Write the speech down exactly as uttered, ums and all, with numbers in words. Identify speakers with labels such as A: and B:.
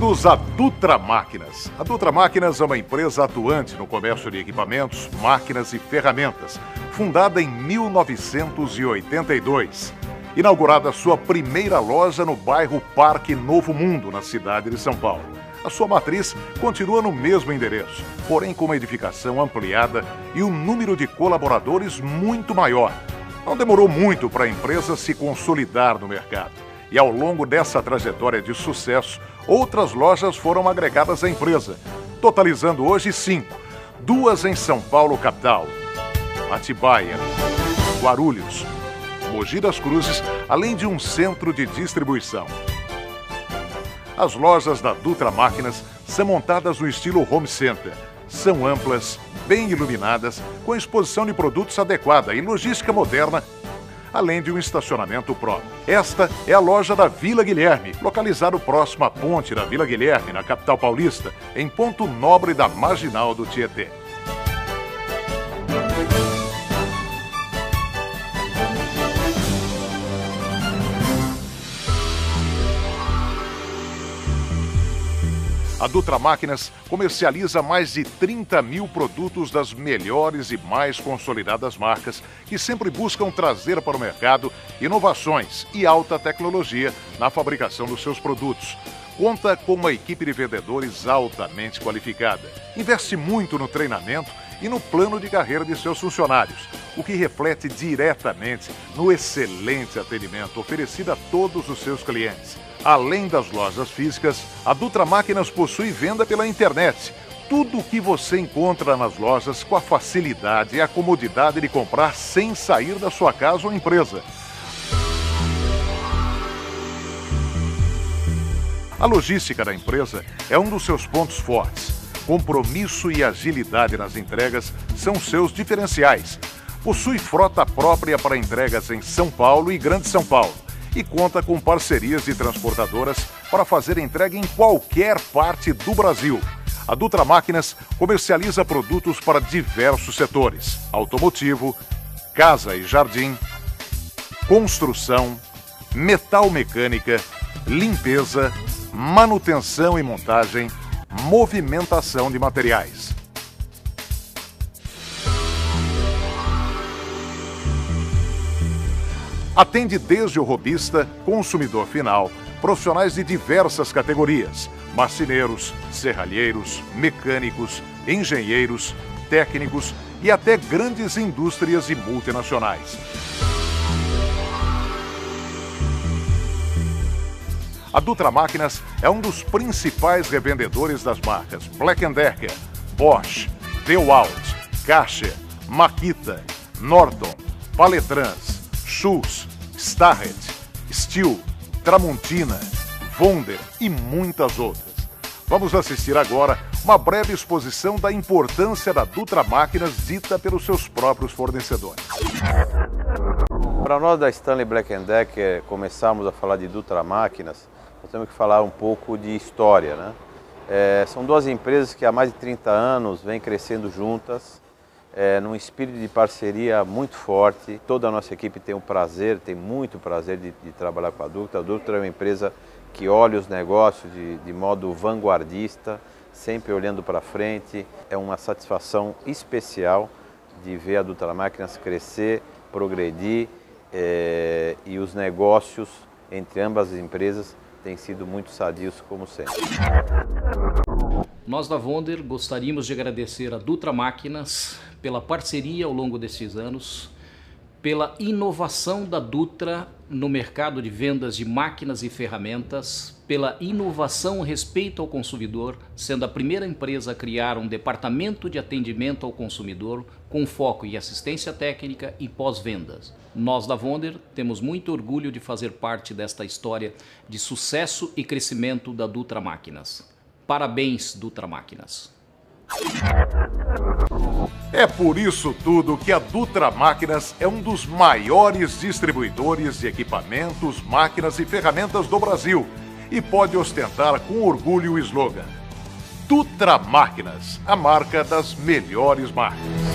A: Bem-vindos à Dutra Máquinas. A Dutra Máquinas é uma empresa atuante no comércio de equipamentos, máquinas e ferramentas, fundada em mil novecentos e oitenta e dois. Inaugurada sua primeira loja no bairro Parque Novo Mundo, na cidade de São Paulo. A sua matriz continua no mesmo endereço, porém com uma edificação ampliada e um número de colaboradores muito maior. Não demorou muito para a empresa se consolidar no mercado. E ao longo dessa trajetória de sucesso, outras lojas foram agregadas à empresa, totalizando hoje cinco. Duas em São Paulo, capital, Atibaia, Guarulhos, Mogi das Cruzes, além de um centro de distribuição. As lojas da Dutra Máquinas são montadas no estilo home center. São amplas, bem iluminadas, com exposição de produtos adequada e logística moderna, além de um estacionamento próprio. Esta é a loja da Vila Guilherme, localizada próximo à ponte da Vila Guilherme, na capital paulista, em ponto nobre da Marginal do Tietê. A Dutra Máquinas comercializa mais de trinta mil produtos das melhores e mais consolidadas marcas que sempre buscam trazer para o mercado inovações e alta tecnologia na fabricação dos seus produtos. Conta com uma equipe de vendedores altamente qualificada. Investe muito no treinamento e no plano de carreira de seus funcionários, o que reflete diretamente no excelente atendimento oferecido a todos os seus clientes. Além das lojas físicas, a Dutra Máquinas possui venda pela internet. Tudo o que você encontra nas lojas com a facilidade e a comodidade de comprar sem sair da sua casa ou empresa. A logística da empresa é um dos seus pontos fortes. Compromisso e agilidade nas entregas são seus diferenciais. Possui frota própria para entregas em São Paulo e Grande São Paulo e conta com parcerias de transportadoras para fazer entrega em qualquer parte do Brasil. A Dutra Máquinas comercializa produtos para diversos setores: automotivo, casa e jardim, construção, metal mecânica, limpeza, manutenção e montagem, movimentação de materiais. Atende desde o robista, consumidor final, profissionais de diversas categorias: marceneiros, serralheiros, mecânicos, engenheiros, técnicos e até grandes indústrias e multinacionais. A Dutra Máquinas é um dos principais revendedores das marcas Black and Decker, Bosch, Dewalt, Karcher, Makita, Norton, Paletrans, Schultz, Starrett, Stihl, Tramontina, Wonder e muitas outras. Vamos assistir agora uma breve exposição da importância da Dutra Máquinas dita pelos seus próprios fornecedores.
B: Para nós da Stanley Black and Decker começarmos a falar de Dutra Máquinas, nós temos que falar um pouco de história, né? É, são duas empresas que há mais de trinta anos vêm crescendo juntas, É, num espírito de parceria muito forte. Toda a nossa equipe tem o prazer, tem muito prazer de, de trabalhar com a Dutra. A Dutra é uma empresa que olha os negócios de, de modo vanguardista, sempre olhando para frente. É uma satisfação especial de ver a Dutra Máquinas crescer, progredir é, e os negócios entre ambas as empresas têm sido muito sadios como sempre.
C: Nós da Wonder gostaríamos de agradecer a Dutra Máquinas pela parceria ao longo desses anos, pela inovação da Dutra no mercado de vendas de máquinas e ferramentas, pela inovação respeito ao consumidor, sendo a primeira empresa a criar um departamento de atendimento ao consumidor com foco em assistência técnica e pós-vendas. Nós da Wonder temos muito orgulho de fazer parte desta história de sucesso e crescimento da Dutra Máquinas. Parabéns, Dutra Máquinas.
A: É por isso tudo que a Dutra Máquinas é um dos maiores distribuidores de equipamentos, máquinas e ferramentas do Brasil e pode ostentar com orgulho o slogan: Dutra Máquinas, a marca das melhores marcas.